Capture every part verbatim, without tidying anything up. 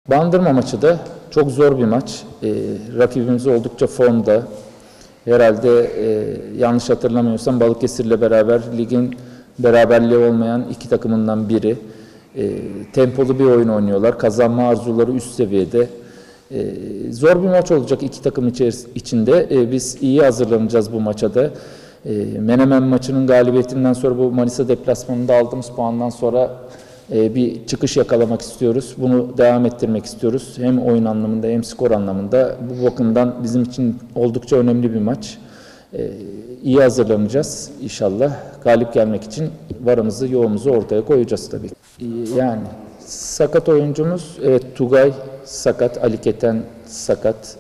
Bandırma maçı da çok zor bir maç. Ee, rakibimiz oldukça formda. Herhalde e, yanlış hatırlamıyorsam Balıkesir'le beraber ligin beraberliği olmayan iki takımından biri. E, tempolu bir oyun oynuyorlar. Kazanma arzuları üst seviyede. E, zor bir maç olacak iki takım içinde. E, biz iyi hazırlanacağız bu maça da. E, Menemen maçının galibiyetinden sonra bu Manisa deplasmanında aldığımız puandan sonra bir çıkış yakalamak istiyoruz. Bunu devam ettirmek istiyoruz. Hem oyun anlamında hem skor anlamında. Bu bakımdan bizim için oldukça önemli bir maç. İyi hazırlanacağız inşallah. Galip gelmek için varımızı yoğumuzu ortaya koyacağız tabii. Yani sakat oyuncumuz, evet, Tugay sakat, Ali Keten sakat,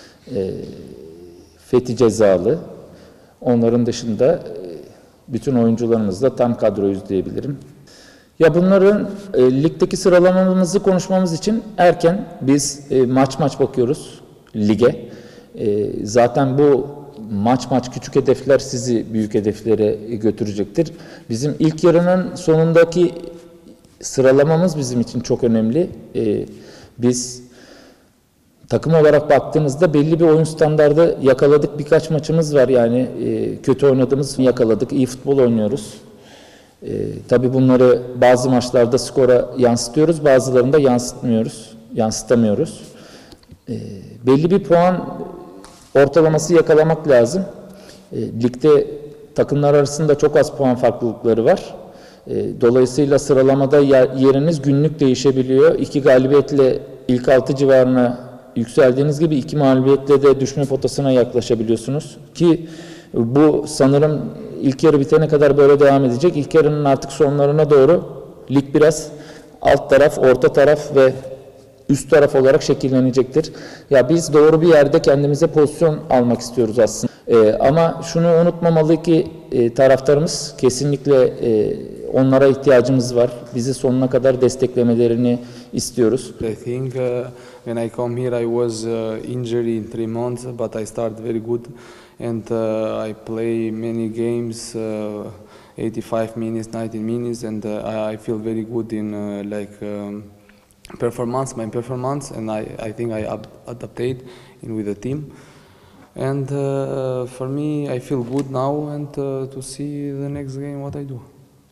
Fethi cezalı. Onların dışında bütün oyuncularımızla tam kadroyuz diyebilirim. Ya bunların e, ligdeki sıralamamızı konuşmamız için erken. Biz e, maç maç bakıyoruz lige. E, zaten bu maç maç küçük hedefler sizi büyük hedeflere götürecektir. Bizim ilk yarının sonundaki sıralamamız bizim için çok önemli. E, biz takım olarak baktığınızda belli bir oyun standardı yakaladık. Birkaç maçımız var, yani e, kötü oynadığımız yakaladık. İyi futbol oynuyoruz. Ee, tabii bunları bazı maçlarda skora yansıtıyoruz, bazılarında yansıtmıyoruz, yansıtamıyoruz. Ee, belli bir puan ortalaması yakalamak lazım. Ee, ligde takımlar arasında çok az puan farklılıkları var. Ee, dolayısıyla sıralamada yeriniz günlük değişebiliyor. İki galibiyetle ilk altı civarına yükseldiğiniz gibi iki mağlubiyetle de düşme potasına yaklaşabiliyorsunuz. Ki bu sanırım İlk yarı bitene kadar böyle devam edecek. İlk yarının artık sonlarına doğru lig biraz alt taraf, orta taraf ve üst taraf olarak şekillenecektir. Ya biz doğru bir yerde kendimize pozisyon almak istiyoruz aslında. Ee, ama şunu unutmamalı ki e, taraftarımız kesinlikle e, onlara ihtiyacımız var. Bizi sonuna kadar desteklemelerini istiyoruz. I think uh, when I come here I was uh, injured in three months, but I started very good. And uh, I play many games, uh, eighty-five minutes, ninety minutes, and uh, I feel very good in uh, like um, performance, my performance, and I, I think I ab adapted in with the team. And uh, for me, I feel good now, and uh, to see the next game what I do.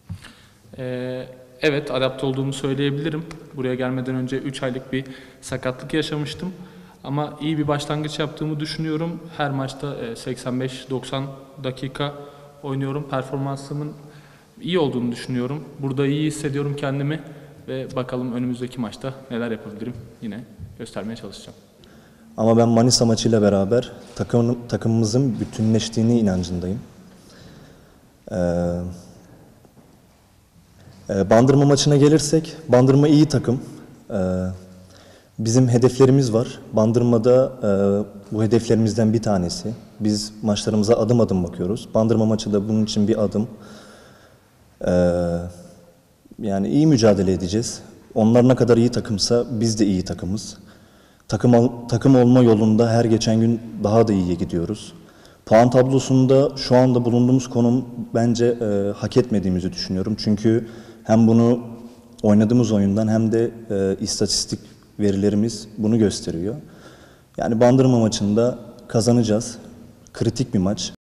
Ee, evet, adapte olduğumu söyleyebilirim. Buraya gelmeden önce üç aylık bir sakatlık yaşamıştım. Ama iyi bir başlangıç yaptığımı düşünüyorum. Her maçta seksen beş doksan dakika oynuyorum. Performansımın iyi olduğunu düşünüyorum. Burada iyi hissediyorum kendimi ve bakalım önümüzdeki maçta neler yapabilirim. Yine göstermeye çalışacağım. Ama ben Manisa maçıyla beraber takım, takımımızın bütünleştiğine inancındayım. Ee, e, Bandırma maçına gelirsek, Bandırma iyi takım. Ee, Bizim hedeflerimiz var. Bandırma'da e, bu hedeflerimizden bir tanesi. Biz maçlarımıza adım adım bakıyoruz. Bandırma maçı da bunun için bir adım. E, yani iyi mücadele edeceğiz. Onlar ne kadar iyi takımsa biz de iyi takımız. Takım, takım olma yolunda her geçen gün daha da iyiye gidiyoruz. Puan tablosunda şu anda bulunduğumuz konum bence e, hak etmediğimizi düşünüyorum. Çünkü hem bunu oynadığımız oyundan hem de e, istatistik verilerimiz bunu gösteriyor. Yani Bandırma maçında kazanacağız. Kritik bir maç.